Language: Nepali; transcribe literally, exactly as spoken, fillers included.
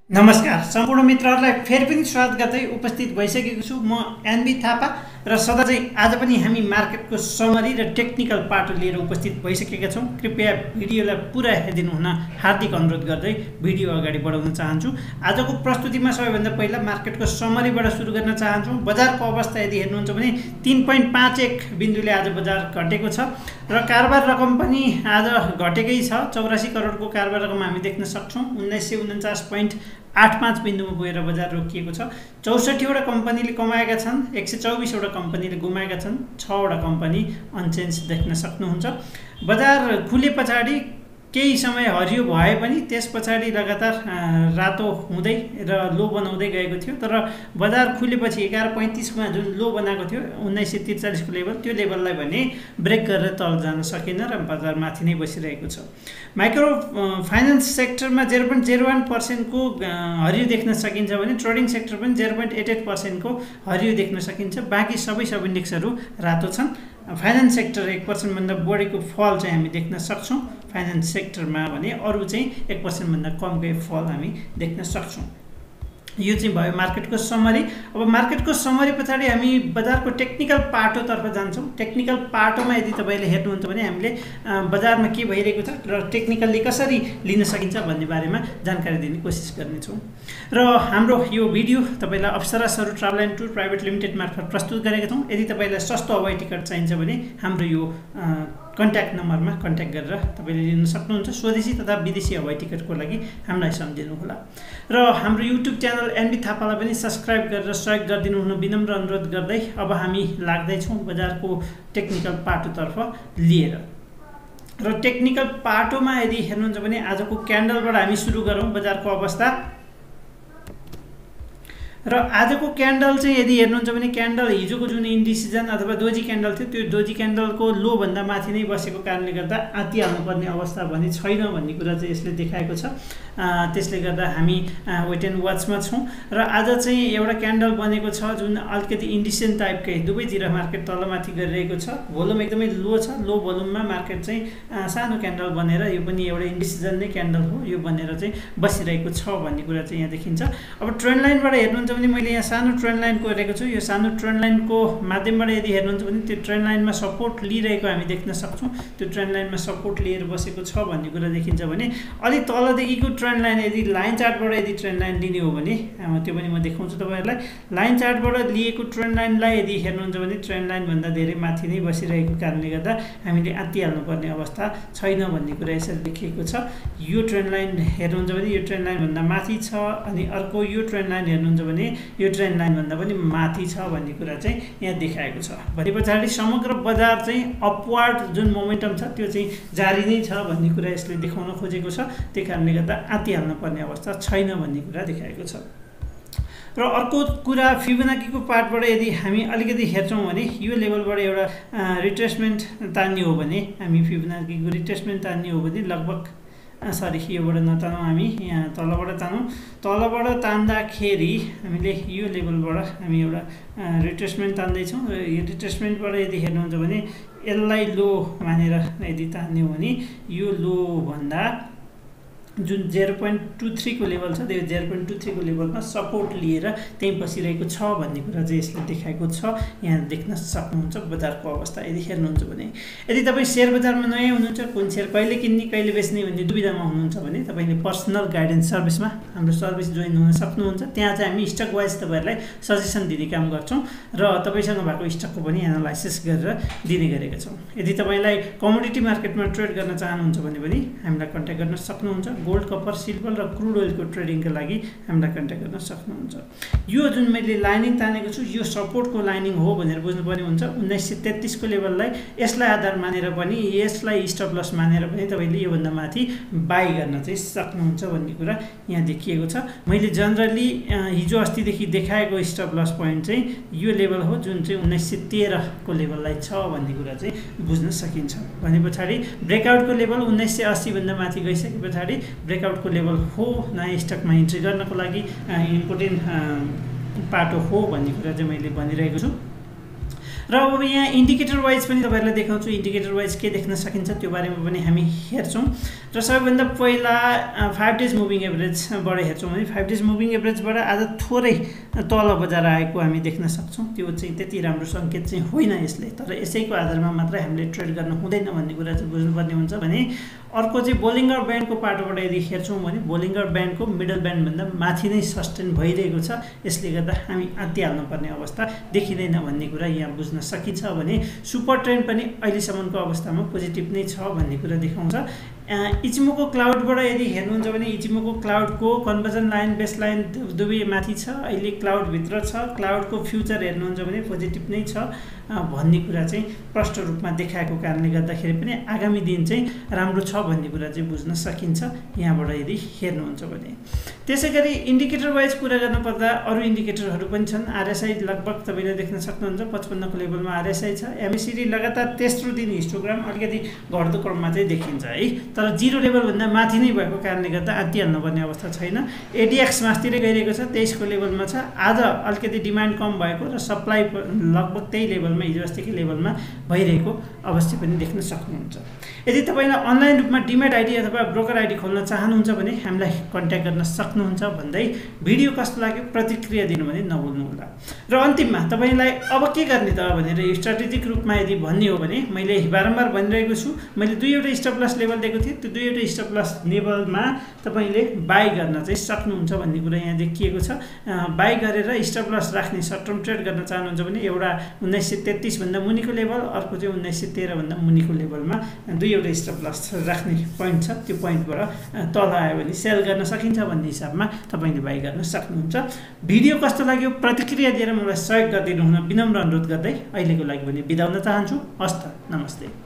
नमस्कार सम्पूर्ण मित्रहरूलाई फेरि पनि स्वागत गर्दै उपस्थित भइसकेको छु म एनबी थापा र सदा चाहिँ आज पनि हामी मार्केटको समरी र टेक्निकल पाटो लिएर उपस्थित भइसकेका छौं। कृपया भिडियोलाई पुरा हेरिदिनु हुन हार्दिक अनुरोध गर्दै भिडियो अगाडि बढाउन चाहन्छु। आजको प्रस्तुतिमा सबैभन्दा पहिला मार्केटको समरीबाट सुरु गर्न चाहन्छु। बजारको अवस्था यदि हेर्नुहुन्छ भने तीन पोइन्ट पाँच एक बिन्दुले आज बजार घटेको छ र कारोबार रकम पनि आज घटेकै छ। चौरासी करोडको कारोबार रकम हामी देख्न सक्छौं। उन्नाइस सय उन्चास पोइन्ट आठ पाँच बिन्दुमा पुगेर बजार रोकिएको छ। चौसठीवटा कम्पनीले कमाएका छन्, एक सय चौबिसवटा कम्पनीले गुमाएका छन्, छवटा कम्पनी अनचेन्ज देख्न सक्नुहुन्छ। बजार खुले पछाडि केही समय हरियो भए पनि त्यस पछाडि लगातार रातो हुँदै र लो बनाउँदै गएको थियो, तर बजार खुलेपछि एघार पैँतिसमा जुन लो बनाएको थियो उन्नाइस सय त्रिचालिसको लेभल, त्यो लेभललाई भने ब्रेक गरेर तल जान सकेन र बजार माथि नै बसिरहेको छ। माइक्रो फाइनान्स सेक्टरमा जेरो पोइन्ट जेरो वान पर्सेन्टको हरियो देख्न सकिन्छ भने ट्रेडिङ सेक्टर पनि जेरो पोइन्ट एट एट पर्सेन्टको हरियो देख्न सकिन्छ। बाँकी सबै सब इन्डेक्सहरू रातो छन्। फाइनान्स सेक्टर एक पर्सेन्टभन्दा बढीको फल चाहिँ हामी देख्न सक्छौँ। फाइनान्स सेक्टरमा भने अरू चाहिँ एक पर्सेन्टभन्दा कमकै फल हामी देख्न सक्छौँ। यो चाहिँ भयो मार्केटको समरी। अब मार्केटको समरी पछाडि हामी बजारको टेक्निकल पाटोतर्फ जान्छौँ। टेक्निकल पाटोमा यदि तपाईँले हेर्नुहुन्छ भने हामीले बजारमा के भइरहेको छ र टेक्निकल्ली कसरी लिन सकिन्छ भन्ने बारेमा जानकारी दिने कोसिस गर्नेछौँ। र हाम्रो यो भिडियो तपाईँलाई Apsara Saru travel and tour private limited मार्फत प्रस्तुत गरेका छौँ। यदि तपाईँलाई सस्तो हवाई टिकट चाहिन्छ भने हाम्रो यो कन्ट्याक्ट नम्बरमा कन्ट्याक्ट गरेर तपाईँले लिन सक्नुहुन्छ। स्वदेशी तथा विदेशी हवाई टिकटको लागि हामीलाई सम्झिनुहोला। र हाम्रो युट्युब च्यानल एनबी थापालाई पनि सब्सक्राइब गरेर सहयोग गरिदिनु हुन विनम्र अनुरोध गर्दै अब हामी लाग्दैछौँ बजारको टेक्निकल पाटोतर्फ लिएर। र टेक्निकल पाटोमा यदि हेर्नुहुन्छ भने आजको क्यान्डलबाट हामी सुरु गरौँ बजारको अवस्था। र आजको क्यान्डल चाहिँ यदि हेर्नुहुन्छ भने क्यान्डल हिजोको जुन इन्डिसिजन अथवा दोजी क्यान्डल थियो त्यो दोजी क्यान्डलको लो भन्दा माथि नै बसेको कारणले गर्दा आत्तिहाल्नुपर्ने अवस्था भने छैन भन्ने कुरा चाहिँ यसले देखाएको छ। त्यसले गर्दा हामी वेट एन्ड वाचमा छौँ। र आज चाहिँ एउटा क्यान्डल बनेको छ जुन अलिकति इन्डिसिजन टाइपकै दुवैतिर मार्केट तलमाथि गरिरहेको छ। भोल्युम एकदमै लो छ। लो भोल्युममा मार्केट चाहिँ सानो क्यान्डल बनेर यो पनि एउटा इन्डिसिजन नै क्यान्डल हो, यो बनेर चाहिँ बसिरहेको छ भन्ने कुरा चाहिँ यहाँ देखिन्छ। अब ट्रेन्ड लाइनबाट हेर्नुहुन्छ भने मैले यहाँ सानो ट्रेन्ड लाइन कोरेको छु। यो सानो ट्रेन्ड लाइनको माध्यमबाट यदि हेर्नुहुन्छ भने त्यो ट्रेन्ड लाइनमा सपोर्ट लिइरहेको हामी देख्न सक्छौँ। त्यो ट्रेन्ड लाइनमा सपोर्ट लिएर बसेको छ भन्ने कुरा देखिन्छ भने अलि तलदेखिको ट्रेन्ड लाइन यदि लाइन चार्टबाट यदि ट्रेन्ड लाइन लिने हो भने त्यो पनि म देखाउँछु तपाईँहरूलाई। लाइन चार्टबाट लिएको ट्रेन्ड लाइनलाई यदि हेर्नुहुन्छ भने ट्रेन्ड लाइनभन्दा धेरै माथि नै बसिरहेको कारणले गर्दा हामीले आत्तिहाल्नुपर्ने अवस्था छैन भन्ने कुरा यसरी देखिएको छ। यो ट्रेन्ड लाइन हेर्नुहुन्छ भने यो ट्रेन्ड लाइनभन्दा माथि छ, अनि अर्को यो ट्रेन्ड लाइन हेर्नुहुन्छ भने यो ट्रेन्ड लाइनभन्दा पनि माथि छ भन्ने कुरा चाहिँ यहाँ देखाएको छ। भने पछाडि समग्र बजार चाहिँ अपवार्ड जुन मोमेन्टम छ त्यो चाहिँ जारी नै छ भन्ने कुरा यसले देखाउन खोजेको छ। त्यही कारणले गर्दा आत्तिहाल्न पर्ने अवस्था छैन भन्ने कुरा देखाएको छ। र अर्को कुरा फिबोनाकीको पार्टबाट यदि हामी अलिकति हेर्छौँ भने यो लेभलबाट एउटा रिट्रेसमेन्ट तान्ने हो भने हामी फिबोनाकीको रिट्रेसमेन्ट तान्ने हो भने लगभग सरी योबाट नतानौँ, हामी यहाँ तलबाट तानौँ। तलबाट तान्दाखेरि हामीले यो लेभलबाट हामी एउटा रिट्रेसमेन्ट तान्दैछौँ। र यो रिट्रेसमेन्टबाट यदि हेर्नुहुन्छ भने यसलाई लो मानेर यदि तान्ने हो भने यो लो भन्दा जुन जेरो पोइन्ट टू थ्रीको लेभल छ त्यो जेरो पोइन्ट टू थ्रीको लेभलमा सपोर्ट लिएर त्यहीँ बसिरहेको छ भन्ने कुरा चाहिँ यसले देखाएको छ। यहाँ देख्न सक्नुहुन्छ बजारको अवस्था यदि हेर्नुहुन्छ भने। यदि तपाईँ सेयर बजारमा नयाँ हुनुहुन्छ, कुन सेयर कहिले किन्ने कहिले बेच्ने भन्ने दुविधामा हुनुहुन्छ भने तपाईँले पर्सनल गाइडेन्स सर्भिसमा हाम्रो सर्भिस जोइन हुन सक्नुहुन्छ। त्यहाँ चाहिँ हामी स्टक वाइज तपाईँहरूलाई सजेसन दिने काम गर्छौँ र तपाईँसँग भएको स्टकको पनि एनालाइसिस गरेर दिने गरेका छौँ। यदि तपाईँलाई कमोडिटी मार्केटमा ट्रेड गर्न चाहनुहुन्छ भने पनि हामीलाई कन्ट्याक्ट गर्न सक्नुहुन्छ। गोल्ड, कपर, सिल्भर र क्रुड ओइलको ट्रेडिङका लागि हामीलाई कन्ट्याक्ट गर्न सक्नुहुन्छ। यो जुन मैले लाइनिङ तानेको छु यो सपोर्टको लाइनिङ हो भनेर बुझ्नुपर्ने हुन्छ। उन्नाइस सय तेत्तिसको लेभललाई यसलाई आधार मानेर पनि यसलाई स्टप लस मानेर पनि तपाईँले योभन्दा माथि बाई गर्न चाहिँ सक्नुहुन्छ भन्ने कुरा यहाँ देखिएको छ। मैले जनरली हिजो अस्तिदेखि देखाएको स्टप लस पोइन्ट चाहिँ यो लेभल हो जुन चाहिँ उन्नाइस सय तेह्रको लेभललाई छ भन्ने कुरा चाहिँ बुझ्न सकिन्छ। भने पछाडि ब्रेकआउटको लेभल उन्नाइस सय अस्सीभन्दा माथि गइसके पछाडि ब्रेकआउटको लेभल हो नयाँ स्टकमा इन्ट्री गर्नको लागि इम्पोर्टेन्ट पाटो हो भन्ने कुरा चाहिँ मैले भनिरहेको छु। र अब यहाँ इन्डिकेटर वाइज पनि तपाईहरुलाई देखाउँछु। इन्डिकेटर वाइज के देख्न सकिन्छ त्यो बारेमा पनि हामी हेर्छौं। र र सबैभन्दा पहिला फाइभ डेज मुभिङ एभरेजबाट हेर्छौँ भने फाइभ डेज मुभिङ एभरेजबाट आज थोरै तल बजार आएको हामी देख्न सक्छौँ। त्यो चाहिँ त्यति राम्रो सङ्केत चाहिँ होइन यसले, तर यसैको आधारमा मात्रै हामीले ट्रेड गर्न हुँदैन भन्ने कुरा चाहिँ बुझ्नुपर्ने हुन्छ। भने अर्को चाहिँ बोलिङ्गर ब्यान्डको पाटोबाट यदि हेर्छौँ भने बोलिङ्गर ब्यान्डको मिडल ब्यान्डभन्दा माथि नै सस्टेन भइरहेको छ। यसले गर्दा हामी आत्तिहाल्नुपर्ने अवस्था देखिँदैन भन्ने कुरा यहाँ बुझ्न सकिन्छ। भने सुपर ट्रेन्ड पनि अहिलेसम्मको अवस्थामा पोजिटिभ नै छ भन्ने कुरा देखाउँछ। इचिमोको क्लाउडबाट यदि हेर्नुहुन्छ भने इचिमोको क्लाउडको कन्भर्जन लाइन बेस लाइन दुवै माथि छ, अहिले क्लाउडभित्र छ। क्लाउडको फ्युचर हेर्नुहुन्छ भने पोजिटिभ नै छ भन्ने कुरा चाहिँ प्रष्ट रूपमा देखाएको कारणले गर्दाखेरि पनि आगामी दिन चाहिँ राम्रो छ भन्ने कुरा चाहिँ बुझ्न सकिन्छ यहाँबाट यदि हेर्नुहुन्छ भने। त्यसै गरी इन्डिकेटर वाइज कुरा गर्नुपर्दा अरू इन्डिकेटरहरू पनि छन्। आरएसआई लगभग तपाईँले देख्न सक्नुहुन्छ पचपन्नको लेभलमा आरएसआई छ। एमएसिडी लगातार तेस्रो दिन हिस्टोग्राम अलिकति घट्दो क्रममा चाहिँ देखिन्छ है, तर जिरो लेभलभन्दा माथि नै भएको कारणले गर्दा आत्तिहाल्नुपर्ने अवस्था छैन। एडिएक्स मास्तिरै गइरहेको छ, तेइसको लेभलमा छ। आज अलिकति डिमान्ड कम भएको र सप्लाई लगभग त्यही लेभलमा हिजो अस्तिकै लेभलमा भइरहेको अवस्था पनि देख्न सक्नुहुन्छ। यदि तपाईँलाई अनलाइन रूपमा डिमेट आइडी अथवा ब्रोकर आइडी खोल्न चाहनुहुन्छ भने हामीलाई कन्ट्याक्ट गर्न सक्नुहुन्छ भन्दै भिडियो कस्तो लाग्यो प्रतिक्रिया दिनु भने नभुल्नुहोला। र अन्तिममा तपाईँलाई अब के गर्ने त भनेर स्ट्राटेजिक रूपमा यदि भन्ने हो भने मैले बारम्बार भनिरहेको छु, मैले दुईवटा स्टप लस लेभल दिएको थिएँ। त्यो दुईवटा स्टप लस लेभलमा तपाईँले बाई गर्न चाहिँ सक्नुहुन्छ भन्ने कुरा यहाँ देखिएको छ। बाई गरेर स्टप लस राख्ने सर्ट टर्म ट्रेड गर्न चाहनुहुन्छ भने एउटा उन्नाइस सय तेत्तिसभन्दा मुनिको लेभल, अर्को चाहिँ उन्नाइस सय तेह्रभन्दा मुनिको लेभलमा दुईवटा स्टप लस राख्ने पोइन्ट छ। त्यो पोइन्टबाट तल आयो भने सेल गर्न सकिन्छ भन्ने हिसाबमा तपाईँले बाई गर्न सक्नुहुन्छ। भिडियो कस्तो लाग्यो प्रतिक्रिया दिएर मलाई सहयोग गरिदिनु हुन विनम्र अनुरोध गर्दै अहिलेको लागि भने बिदा हुन चाहन्छु। हस्त नमस्ते।